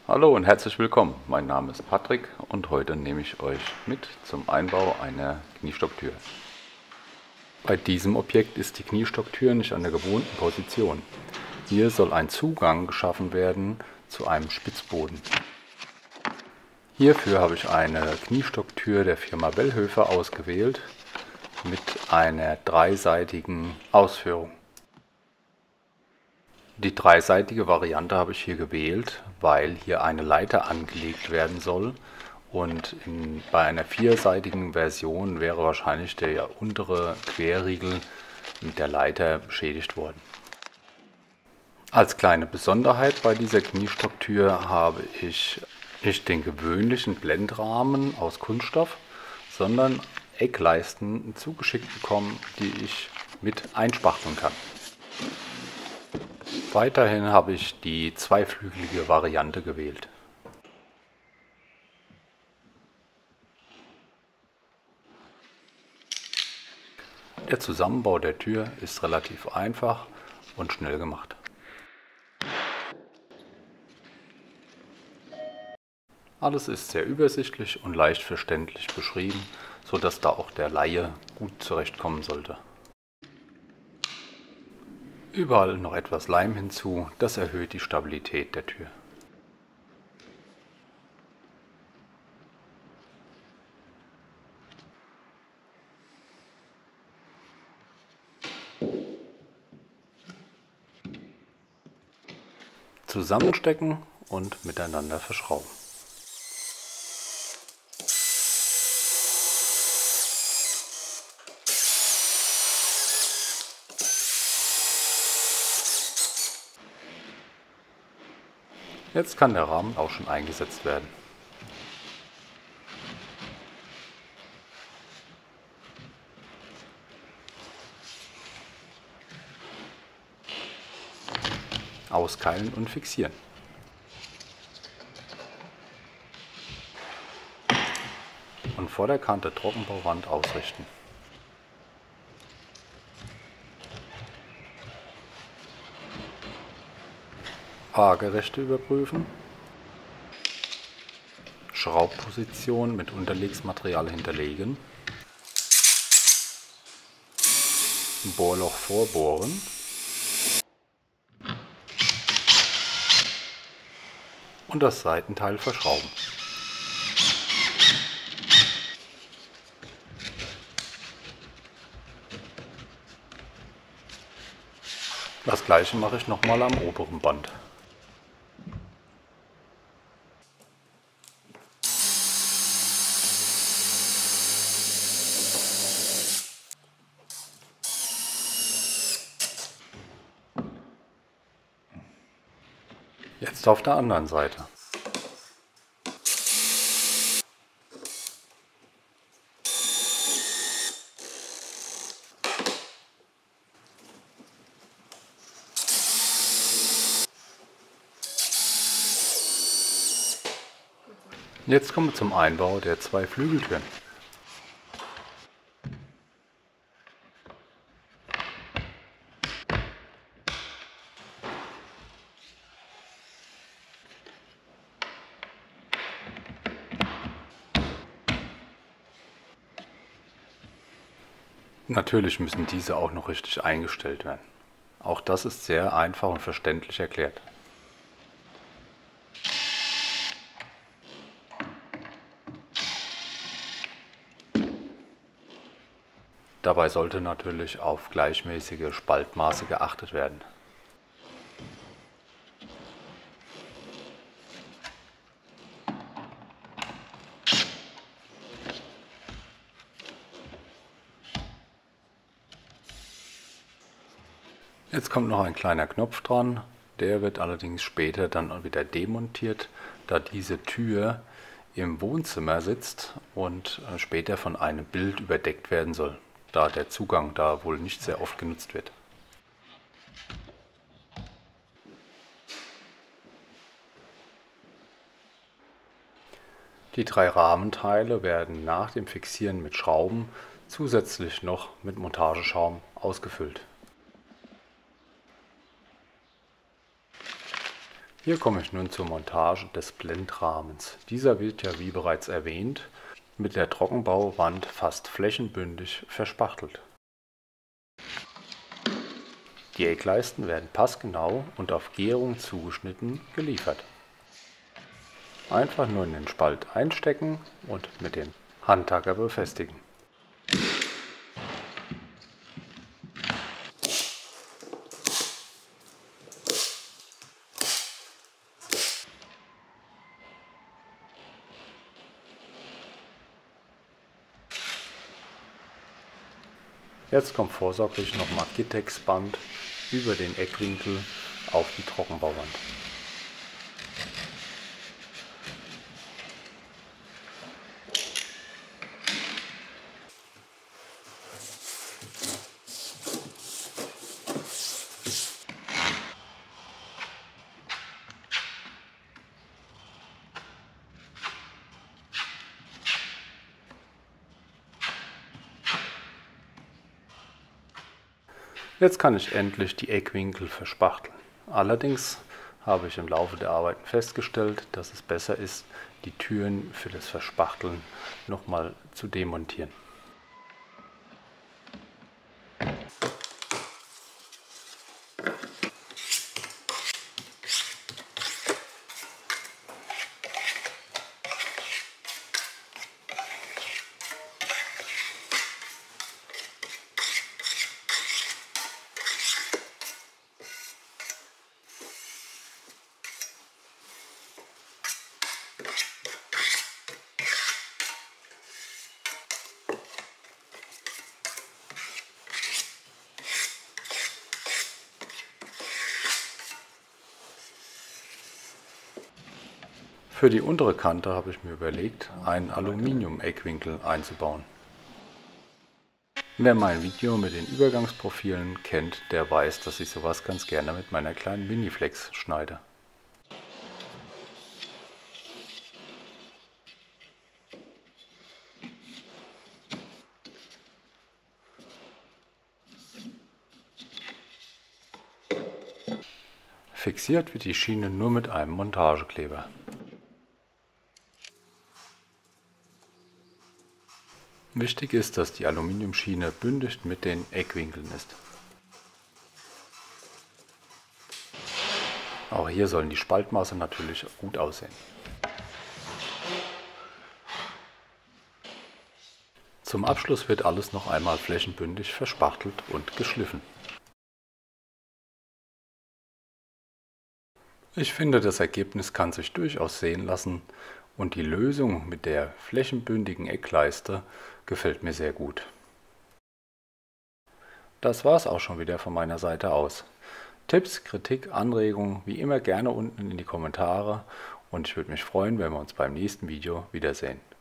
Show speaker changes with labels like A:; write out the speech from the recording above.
A: Hallo und herzlich willkommen. Mein Name ist Patrick und heute nehme ich euch mit zum Einbau einer Kniestocktür. Bei diesem Objekt ist die Kniestocktür nicht an der gewohnten Position. Hier soll ein Zugang geschaffen werden zu einem Spitzboden. Hierfür habe ich eine Kniestocktür der Firma Wellhöfer ausgewählt mit einer dreiseitigen Ausführung. Die dreiseitige Variante habe ich hier gewählt, weil hier eine Leiter angelegt werden soll und bei einer vierseitigen Version wäre wahrscheinlich der untere Querriegel mit der Leiter beschädigt worden. Als kleine Besonderheit bei dieser Kniestocktür habe ich nicht den gewöhnlichen Blendrahmen aus Kunststoff, sondern Eckleisten zugeschickt bekommen, die ich mit einspachteln kann. Weiterhin habe ich die zweiflügelige Variante gewählt. Der Zusammenbau der Tür ist relativ einfach und schnell gemacht. Alles ist sehr übersichtlich und leicht verständlich beschrieben, sodass da auch der Laie gut zurechtkommen sollte. Überall noch etwas Leim hinzu, das erhöht die Stabilität der Tür. Zusammenstecken und miteinander verschrauben. Jetzt kann der Rahmen auch schon eingesetzt werden. Auskeilen und fixieren. Und vor der Kante Trockenbauwand ausrichten. Waagerechte überprüfen. Schraubposition mit Unterlegsmaterial hinterlegen. Bohrloch vorbohren. Und das Seitenteil verschrauben. Das gleiche mache ich nochmal am oberen Band. Jetzt auf der anderen Seite. Jetzt kommen wir zum Einbau der zwei Flügeltüren. Natürlich müssen diese auch noch richtig eingestellt werden. Auch das ist sehr einfach und verständlich erklärt. Dabei sollte natürlich auf gleichmäßige Spaltmaße geachtet werden. Jetzt kommt noch ein kleiner Knopf dran, der wird allerdings später dann wieder demontiert, da diese Tür im Wohnzimmer sitzt und später von einem Bild überdeckt werden soll, da der Zugang da wohl nicht sehr oft genutzt wird. Die drei Rahmenteile werden nach dem Fixieren mit Schrauben zusätzlich noch mit Montageschaum ausgefüllt. Hier komme ich nun zur Montage des Blendrahmens. Dieser wird ja, wie bereits erwähnt, mit der Trockenbauwand fast flächenbündig verspachtelt. Die Eckleisten werden passgenau und auf Gärung zugeschnitten geliefert. Einfach nur in den Spalt einstecken und mit dem Handtacker befestigen. Jetzt kommt vorsorglich noch Magitex-Band über den Eckwinkel auf die Trockenbauwand. Jetzt kann ich endlich die Eckwinkel verspachteln. Allerdings habe ich im Laufe der Arbeiten festgestellt, dass es besser ist, die Türen für das Verspachteln nochmal zu demontieren. Für die untere Kante habe ich mir überlegt, einen Aluminium-Eckwinkel einzubauen. Wer mein Video mit den Übergangsprofilen kennt, der weiß, dass ich sowas ganz gerne mit meiner kleinen Miniflex schneide. Fixiert wird die Schiene nur mit einem Montagekleber. Wichtig ist, dass die Aluminiumschiene bündig mit den Eckwinkeln ist. Auch hier sollen die Spaltmaße natürlich gut aussehen. Zum Abschluss wird alles noch einmal flächenbündig verspachtelt und geschliffen. Ich finde, das Ergebnis kann sich durchaus sehen lassen und die Lösung mit der flächenbündigen Eckleiste gefällt mir sehr gut. Das war's auch schon wieder von meiner Seite aus. Tipps, Kritik, Anregungen wie immer gerne unten in die Kommentare und ich würde mich freuen, wenn wir uns beim nächsten Video wiedersehen.